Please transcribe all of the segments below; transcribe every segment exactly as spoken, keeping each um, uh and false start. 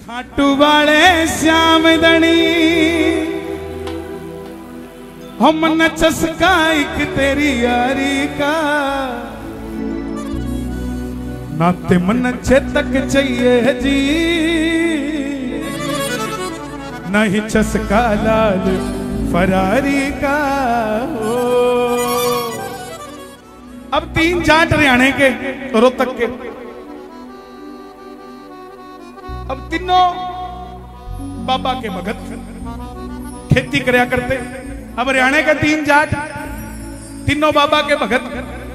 खाटू वाले श्याम दणी हम न चस्का एक तेरी यारी का नाते मन चेतक चाहिए जी नहीं चस्का लाल फरारी का। ओ अब तीन जाट हरियाणे के रोहतक के, अब तीनों बाबा के भगत खेती करया करते। अब हरियाणा के तीन जाट तीनों बाबा के भगत,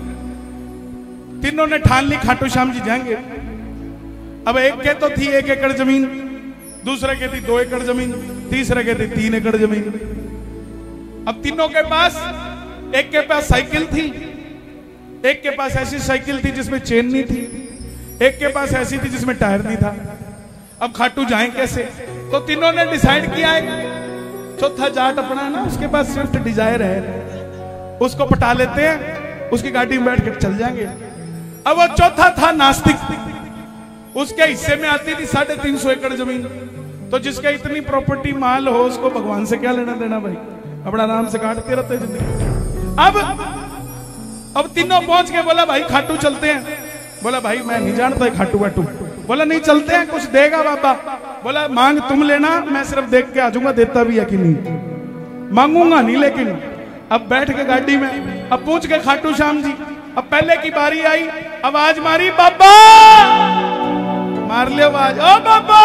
तीनों ने ठान ली खाटू श्याम जी जाएंगे। अब एक के तो थी एक एकड़ जमीन, दूसरे के थी दो एकड़ जमीन, तीसरे के थी तीन एकड़ जमीन। अब तीनों के पास, एक के पास साइकिल थी, एक के पास ऐसी साइकिल थी जिसमें चेन नहीं थी, एक के पास ऐसी थी जिसमें टायर नहीं था। अब खाटू जाएं कैसे? तो तीनों ने डिसाइड किया है चौथा जाट अपना है ना, उसके पास स्विफ्ट डिजायर है, उसको पटा लेते हैं, उसकी गाड़ी में बैठ कर चल जाएंगे। अब वो चौथा था नास्तिक, उसके हिस्से में आती थी साढ़े तीन सौ एकड़ जमीन। तो जिसके इतनी प्रॉपर्टी माल हो उसको भगवान से क्या लेना देना भाई, अपना नाम से काटते रहते जिंदगी। अब अब तीनों पहुंच के बोला भाई खाटू चलते हैं। बोला भाई मैं नहीं जानता खाटू वाटू। बोला नहीं चलते हैं, कुछ देगा बाबा। बोला मांग तुम लेना, मैं सिर्फ देख के आ जाऊंगा देता भी है कि नहीं, मांगूंगा नहीं। लेकिन अब बैठ के गाड़ी में, अब पूछ के खाटू श्याम जी। अब पहले की बारी आई, आवाज मारी बाबा, मार ले आवाज, ओ बाबा।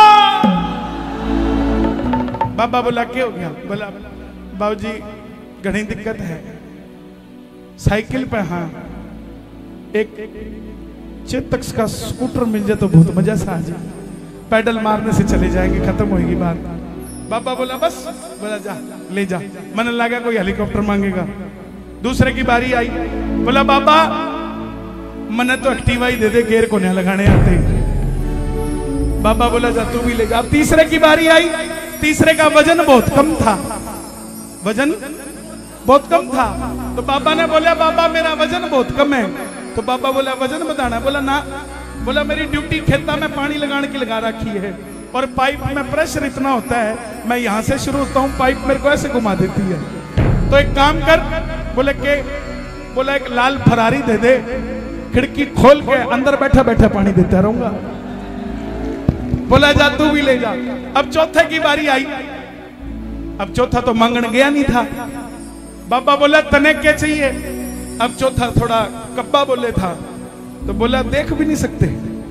बाबा बोला क्या हो गया? बोला बाबू जी घनी दिक्कत है, साइकिल पे हाँ एक चेतक का स्कूटर मिल जाए तो बहुत मजा सा आ जाए, पैडल मारने से चले जाएंगे, खत्म होगी बात। बाबा बोला बस। बोला जा ले जा। मन लगा कोई हेलीकॉप्टर मांगेगा। दूसरे की बारी आई, बोला बाबा मन तो एक्टिवा ही दे दे, गेर को नहीं लगाने आते। बाबा बोला जा तू भी ले जा। अब तीसरे की बारी आई, तीसरे का वजन बहुत कम था, वजन बहुत कम था। तो बाबा ने बोला बाबा मेरा वजन बहुत कम है। तो बाबा बोला वजन बताना। बोला ना। बोला मेरी ड्यूटी खेता में पानी लगाने की लगा रखी है और पाइप में प्रेशर इतना होता है, मैं यहां से शुरू होता हूं, पाइप मेरे को ऐसे घुमा देती है। तो एक काम कर, बोले के बोला एक लाल फरारी दे दे, खिड़की खोल के अंदर बैठा बैठा पानी देता रहूंगा। बोला जा तू भी ले जा। अब चौथे की बारी आई। अब चौथा तो मांगने गया नहीं था। बाबा बोला तने क्या चाहिए? अब चौथा थोड़ा कब्बा बोले था, तो बोला देख भी नहीं सकते,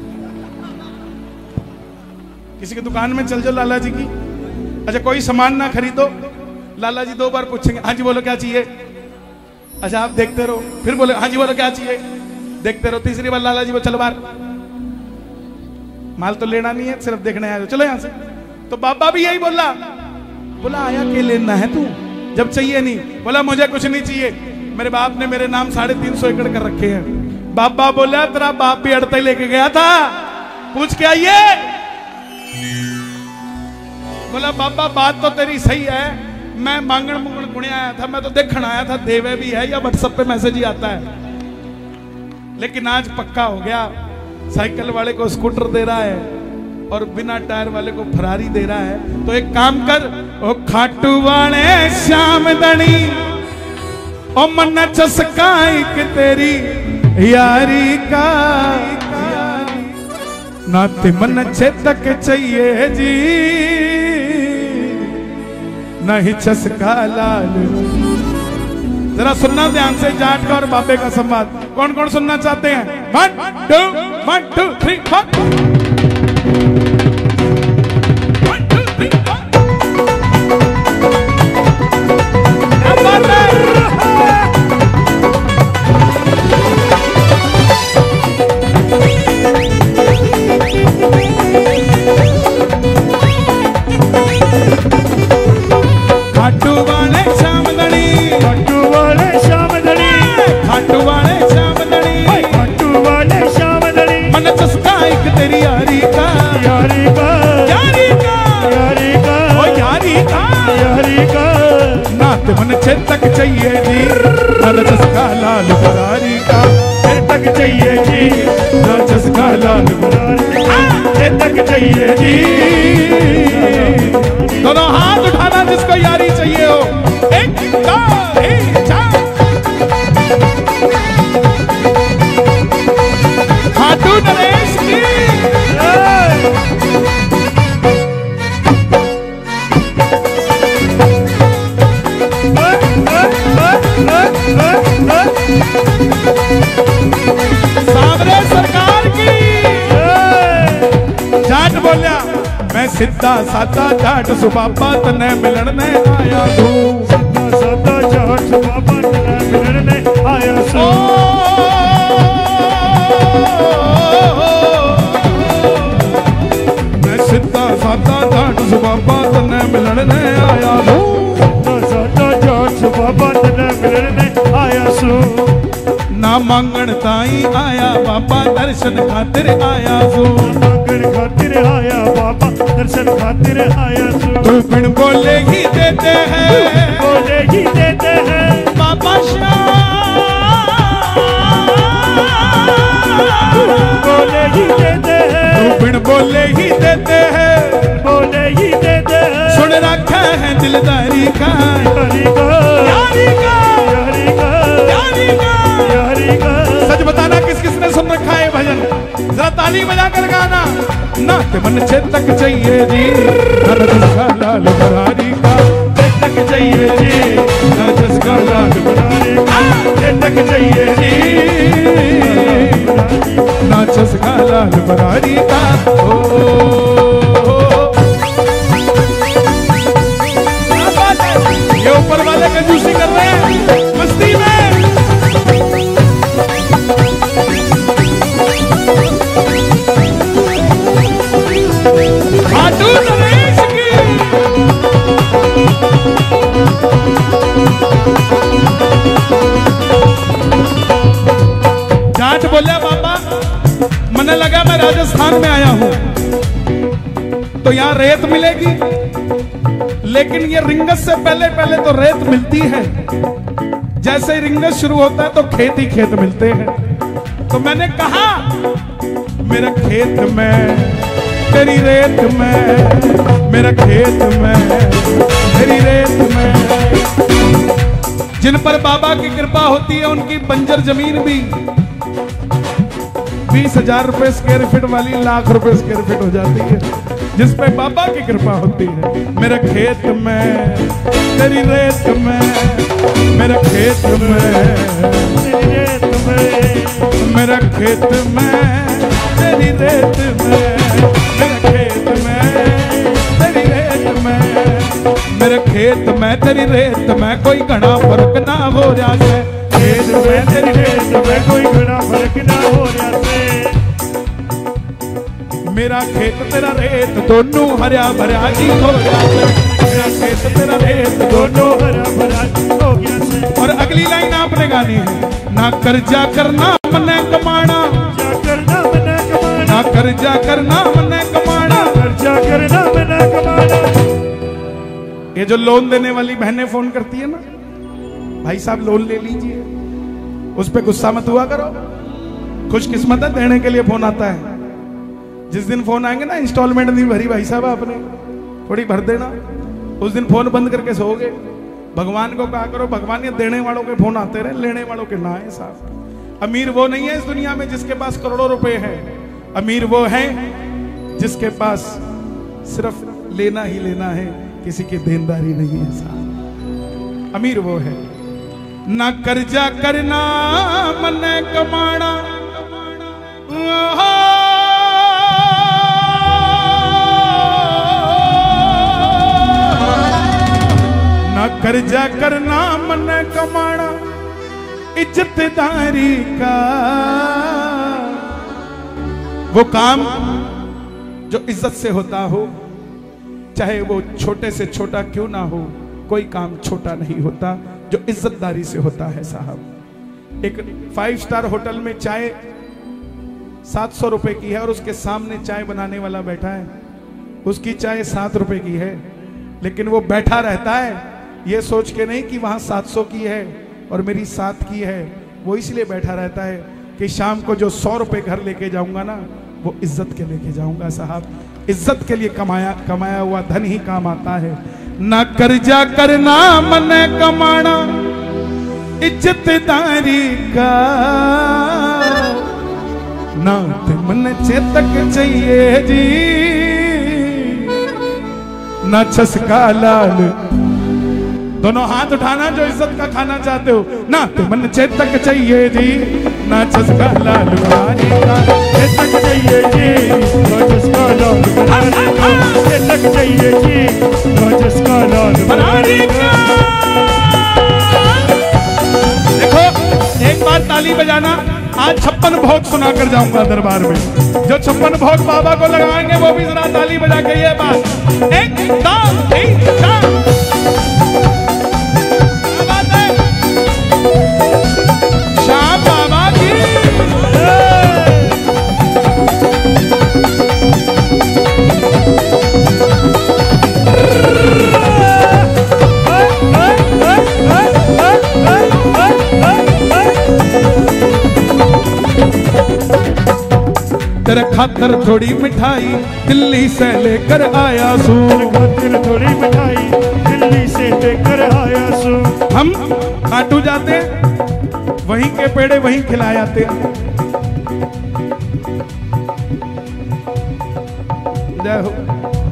किसी की दुकान में चल जाओ लाला जी की, अच्छा कोई सामान ना खरीदो, लाला जी दो बार पूछेंगे हाँ जी बोलो क्या चाहिए, अच्छा आप देखते रहो, फिर बोले हाँ जी बोलो क्या चाहिए, देखते रहो, तीसरी बार लाला जी बोलो चलो बार, माल तो लेना नहीं है सिर्फ देखने आया, चलो यहां से। तो बाबा भी यही बोला, बोला आया के लेना है तू जब चाहिए नहीं? बोला मुझे कुछ नहीं चाहिए, मेरे बाप ने मेरे नाम साढ़े तीन सौ एकड़ कर रखे हैं। बाबा बोला तेरा बाप भी अड़ते लेके गया था, पूछ के आइए। बोला बाबा बात तो तेरी सही है, मैं मांगण मुंगण गुणे आया था, मैं तो देखने आया था देवे भी है या व्हाट्सएप पे मैसेज ही आता है, लेकिन आज पक्का हो गया, साइकिल वाले को स्कूटर दे रहा है और बिना टायर वाले को फरारी दे रहा है। तो एक काम कर, ओ खाटू वाले श्याम दणी ओ मन चस्का एक तेरी यारी का, नाते मन चेतक चाहिए जी नहीं चस्का लाल। जरा सुनना ध्यान से जाट का और बाबे का संवाद। कौन कौन सुनना चाहते हैं? One two one two three four. Khatu वाले श्याम दणी, खाटू वाले श्याम दणी, खाटू वाले श्याम दणी, खाटू वाले श्याम दणी, मन चस्का एक तेरी यारी का, यारी का, यारी का, यारी का, ओ यारी का, यारी का, नात मन चेतक चाहिए जी, मन चस्का लाल फरारी का, चेतक चाहिए जी, मन चस्का लाल फरारी का, चेतक चाहिए जी। मैं सीधा सादा जाट सुबाबा तने मिलन ने आया तू सीधा सादा जाट सुबाबा तने मिलन ने आया सू मैं सीधा सादा जाट सुबाबा तने मिलन ने आया तू सीधा सादा जाट सुबाबा तने मिलन ने आया सू ना मांगण ताई आया बाबा दर्शन खातिर आया सू मांगण खातिर आया बाबा दर्शन खातिर आया सू तू बिन बोले ही देते हैं बोले ही देते हैं बाबा श्याम बोले ही देते हैं तू बिन बोले ही देते हैं बोले ही देते हैं सुन रखा है दिलदारी का यारी का यारी का यारी का यारी का यारी का सच बताना किस किस ने सुन रखा है भजन जरा ताली बजा कर गाना ना ते मन चेतक चाहिए जी ना जिसका लाल बरारी का चेतक चाहिए जी ना जिसका लाल बरारी का चेतक चाहिए जी ना जिसका लाल बरारी का ओ ये ऊपर वाले कंजूसी कर रहे हैं मस्ती में खाटू नरेश की जाट बोले बाबा मने लगा मैं राजस्थान में आया हूं तो यहाँ रेत मिलेगी लेकिन ये रिंगस से पहले पहले तो रेत मिलती है जैसे ही रिंगस शुरू होता है तो खेत ही खेत मिलते हैं तो मैंने कहा मेरा खेत में तेरी रेत में मेरा खेत में तेरी रेत में जिन पर बाबा की कृपा होती है उनकी बंजर जमीन भी बीस हजार रुपए स्क्वायर फीट वाली लाख रुपए स्क्वायर फीट हो जाती है जिस पे बाबा की कृपा होती है मेरा खेत में तेरी रेत में मेरा खेत में तेरी रेत में मेरा खेत में तेरी रेत में मेरा खेत में तेरी रेत में मेरे खेत में तेरी रेत में कोई घना फर्क ना हो जाए खेत में तेरी रेत में कोई घना फर्क ना हो जाए मेरा खेत तेरा रेत दोनों हरा भरा जी हो जाए मेरा खेत तेरा रेत दोनों हरा भरा हो गया से और अगली लाइन आपने गानी है ना कर्जा करना मने कमाना जा करना मना कमाना ना कर्जा करना मने कमाना कर्जा करना मना कमाना ये जो लोन देने वाली बहनें फोन करती है ना भाई साहब लोन ले लीजिए उस पे गुस्सा मत हुआ करो खुशकिस्मत है देने के लिए फोन आता है जिस दिन फोन आएंगे ना इंस्टॉलमेंट नहीं भरी भाई साहब आपने थोड़ी भर देना उस दिन फोन बंद करके सोओगे भगवान को कहा करो भगवान ये देने वालों के फोन आते रहे लेने वालों के ना है साहब अमीर वो नहीं है इस दुनिया में जिसके पास करोड़ों रुपए है अमीर वो है जिसके पास सिर्फ लेना ही लेना है किसी की देनदारी नहीं है साहब अमीर वो है ना कर्जा करना मन कमाना ना कर्जा करना मन कमाना इज्जतदारी का वो काम जो इज्जत से होता हो चाहे वो छोटे से छोटा क्यों ना हो कोई काम छोटा नहीं होता जो इज्जतदारी से होता है साहब एक फाइव स्टार होटल में चाय सात सौ रुपए की है और उसके सामने चाय बनाने वाला बैठा है उसकी चाय सात रुपए की है लेकिन वो बैठा रहता है ये सोच के नहीं कि वहां सात सौ की है और मेरी सात की है वो इसलिए बैठा रहता है कि शाम को जो सौ रुपए घर लेके जाऊंगा ना वो इज्जत के लेके जाऊंगा साहब इज्जत के लिए कमाया कमाया हुआ धन ही काम आता है ना कर्जा करना मन कमाना इज्जतदारी का ना मन चेतक चाहिए जी ना छसका लाल दोनों हाथ उठाना जो इज्जत का खाना चाहते हो ना तो मन चेतक चाहिए जी ना चस्का लाल बनाने का। ये तक चाहिए जी ना चस्का लाल बनाने का। ये तक चाहिए जी ना चस्का लाल बनाने का। देखो एक बार ताली बजाना। आज छप्पन भोग सुना कर जाऊंगा दरबार में। जो छप्पन भोग बाबा को लगाएंगे वो भी जरा ताली बजा के ये बात। एक दो तीन चार। क्या बात है? श्याम बाबा की तेरे खातर थोड़ी मिठाई दिल्ली से लेकर आया सू। तेरे खातिर थोड़ी मिठाई दिल्ली से लेकर आया सू। हम खाटू जाते वहीं के पेड़े वहीं खिलाए जाते। जय हो।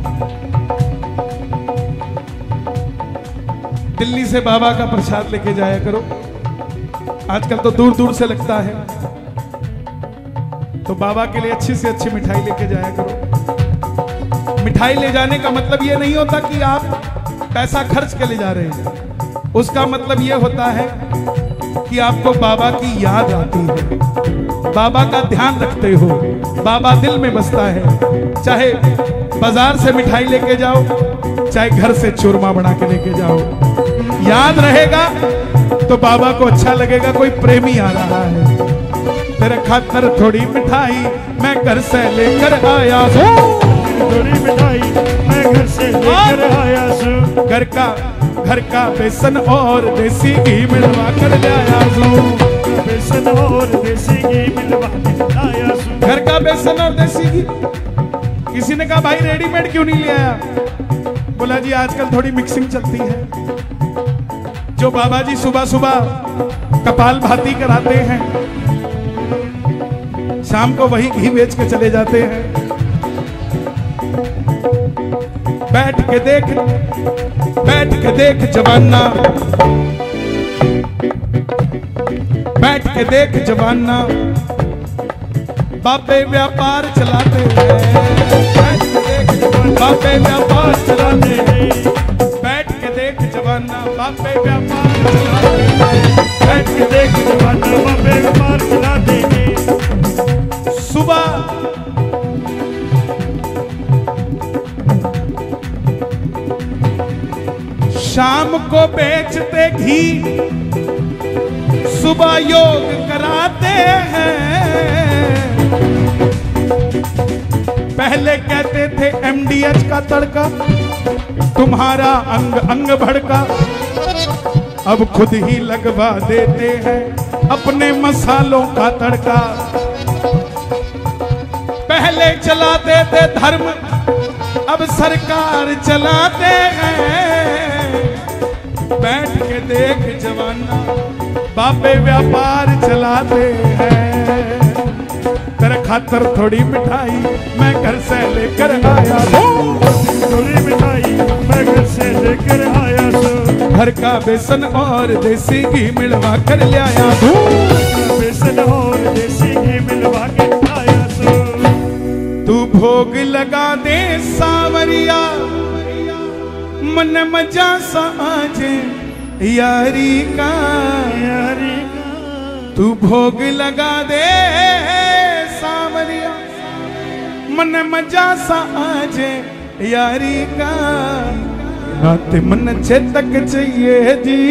दिल्ली से बाबा का प्रसाद लेके जाया करो। आजकल तो दूर दूर से लगता है, तो बाबा के लिए अच्छी से अच्छी मिठाई लेके जाया करो। मिठाई ले जाने का मतलब ये नहीं होता कि आप पैसा खर्च के ले जा रहे हैं। उसका मतलब ये होता है कि आपको बाबा की याद आती है, बाबा का ध्यान रखते हो, बाबा दिल में बसता है। चाहे बाजार से मिठाई लेके जाओ, चाहे घर से चूरमा बना के लेके जाओ, याद रहेगा तो बाबा को अच्छा लगेगा कोई प्रेमी आ रहा है। तेरे खातर थोड़ी मिठाई मैं घर से लेकर आया हूँ। थोड़ी मिठाई मैं घर से लेकर आया हूँ। घर का घर का बेसन और देसी घी मिलवा कर लाया हूँ। बेसन और देसी घी मिलवा कर लाया हूँ। घर का बेसन और देसी घी। किसी ने कहा भाई रेडीमेड क्यों नहीं ले आया? बोला जी आजकल थोड़ी मिक्सिंग चलती है। जो बाबा जी सुबह सुबह कपाल भाती कराते हैं, शाम को वही घी बेच के चले जाते हैं। बैठ के देख बैठ के देख जवाना, बैठ के देख जवाना, बाबे व्यापार चलाते हैं। बैठ के देख जवाना, बाबे व्यापार चलाते हैं। बैठ के देख जवाना, बाबे व्यापार चलाते हैं। बैठ के देख जवाना, बाबे व्यापार चलाते हैं। सुबह शाम को बेचते घी, सुबह योग कराते हैं। पहले कहते थे एमडीएच का तड़का तुम्हारा अंग अंग भड़का, अब खुद ही लगवा देते हैं अपने मसालों का तड़का। पहले चलाते थे धर्म, अब सरकार चलाते हैं। बैठ के देख जवाना, बाबे व्यापार चलाते हैं। तेरे खातर थोड़ी मिठाई मैं घर से लेकर आया हूँ। थोड़ी मिठाई मैं घर से लेकर आया हूँ। घर का बेसन और देसी घी मिलवा कर ले आया हूँ। बेसन और देसी घी मिलवा के आया हूँ। तू भोग लगा दे सावरिया, मन मजा साजे यारी का, यारी का। तू भोग लगा दे सावरिया, मन मजा साजे यारी का। नाते मन चेतक चाहिए जी,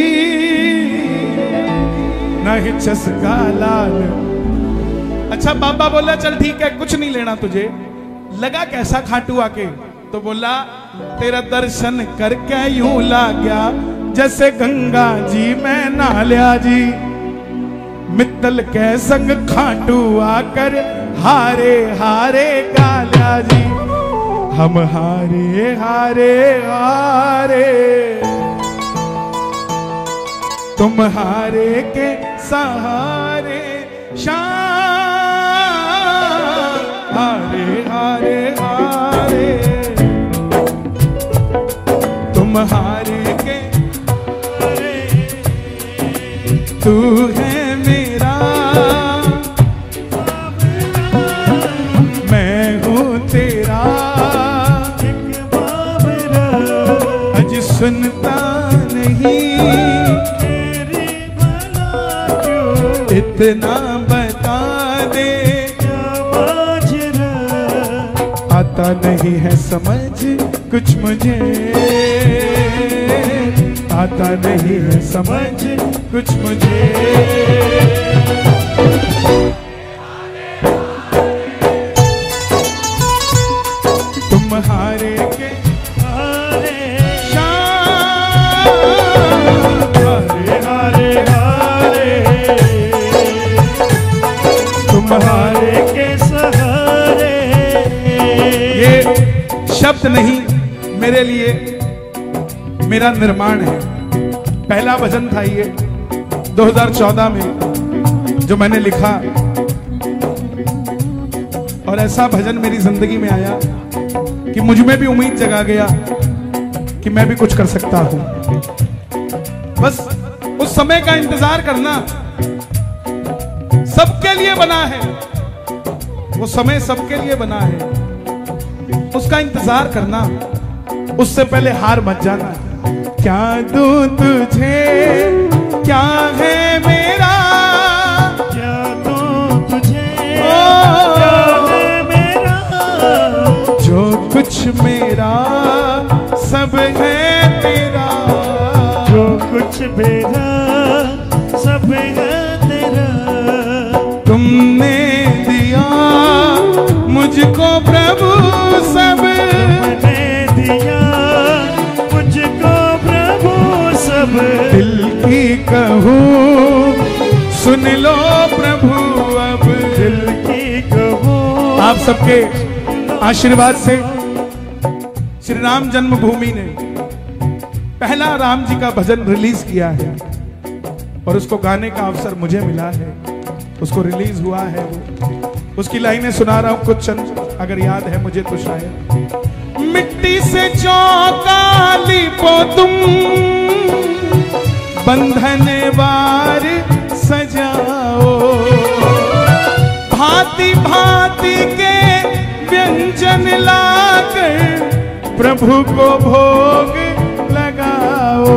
नहीं चस्का लाल। अच्छा बाबा बोला चल ठीक है कुछ नहीं लेना तुझे। लगा कैसा खाटू आके? तो बोला तेरा दर्शन करके यूं लाग्या जैसे गंगा जी में नहाल्या जी। मित्तल के संग खाटू आकर हारे हारे गाल्या जी। हम हारे हारे हारे, तुम हारे के सहारे शाम। हारे हारे हारे, तुम हारे के हारे। तू है मेरा इतना बता दे, आता नहीं है समझ कुछ मुझे, आता नहीं है समझ कुछ मुझे। तुम हारे के हारे हारे हारे हारे, तुम हारे के सहारे। ये शब्द नहीं, मेरे लिए मेरा निर्माण है। पहला भजन था ये दो हज़ार चौदह में जो मैंने लिखा, और ऐसा भजन मेरी जिंदगी में आया कि मुझ में भी उम्मीद जगा गया कि मैं भी कुछ कर सकता हूं। बस उस समय का इंतजार करना, सबके लिए बना है वो समय, सबके लिए बना है, उसका इंतजार करना, उससे पहले हार मत जाना। क्या दूं तुझे, क्या है मेरा, क्या दूं तुझे, ओ, क्या है मेरा, जो कुछ मेरा सब है तेरा, जो कुछ मेरा सब है तेरा। तुमने दिया मुझको प्रभु सब, तुमने दिया मुझको प्रभु सब। दिल की कहूँ सुन लो प्रभु अब, दिल की कहूँ। आप सबके आशीर्वाद से श्री राम जन्मभूमि ने पहला राम जी का भजन रिलीज किया है, और उसको गाने का अवसर मुझे मिला है। उसको रिलीज हुआ है, वो उसकी लाइनें सुना रहा हूं कुछ चंद, अगर याद है मुझे तो शायद। मिट्टी से चौका लिपो तुम, बंधन बार सजाओ, भांति भांति के व्यंजन लाकर प्रभु को भोग लगाओ।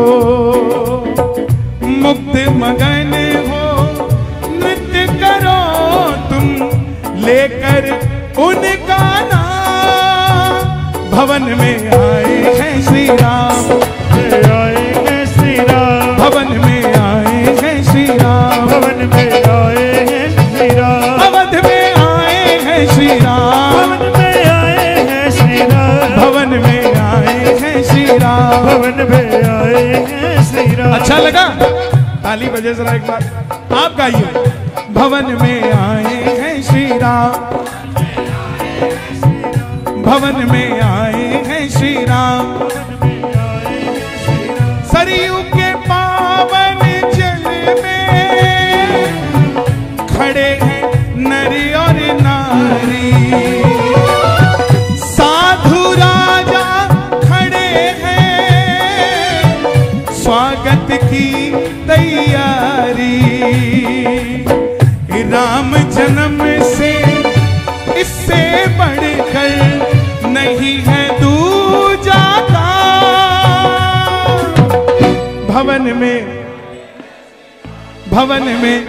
मुग्ध मगन हो नृत्य करो तुम, लेकर उनका नाम। भवन में आए हैं श्री राम, आए हैं श्री राम, भवन में आए हैं श्री राम, भवन में आए हैं श्री राम, अवध में आए हैं श्री राम, भवन में आए हैं श्री राम, भवन में आए हैं श्री राम, भवन में आए हैं श्री राम। अच्छा लगा? ताली बजे जरा एक बार, आप गाइए। भवन में आए हैं श्री राम, भवन में आए हैं श्री राम, सरयू के पावन जल में खड़े हैं नर और नारी, साधु राजा खड़े हैं स्वागत की तैयारी। राम जन्म से इससे बढ़कर नहीं है दूजा का। भवन में भवन में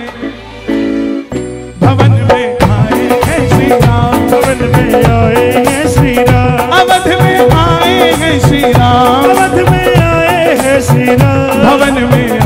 भवन में आए हैं श्री राम, भवन में आए हैं श्री राम, अवध में आए हैं श्री राम, अवध में आए हैं श्री राम, भवन में